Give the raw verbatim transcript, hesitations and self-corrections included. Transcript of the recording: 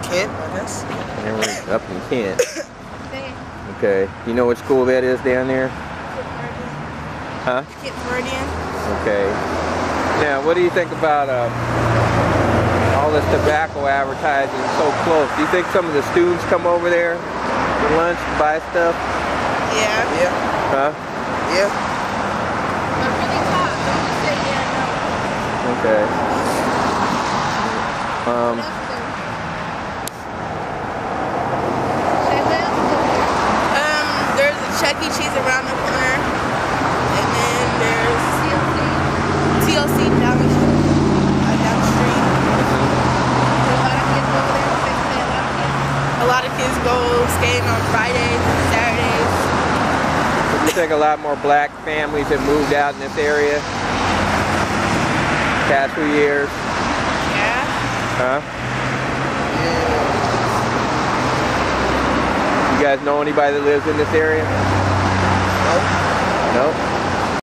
Kent, I guess. We're up in Kent. Okay. You know what school that is down there? Huh? Kent Meridian. Okay. Now, what do you think about uh, all this tobacco advertising so close? Do you think some of the students come over there for lunch to buy stuff? Yeah. Yeah. Huh? Yeah. But really tough. Don't just say yeah, no. Okay. Um, um, there's a Chuck E. Cheese around the corner, and then there's T L C down the street. Uh, down the street. There's a lot of kids over there. They say a lot of kids. A lot of kids go skating on Fridays and Saturdays. you think a lot more black families have moved out in this area past few years? Yeah. Huh? You guys know anybody that lives in this area? Nope. Nope.